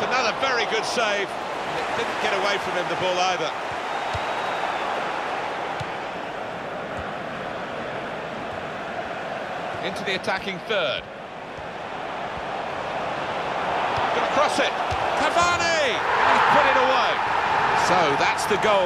another very good save. It didn't get away from him, the ball, either. Into the attacking third. Gonna cross it. Cavani! And he's put it away. So that's the goal.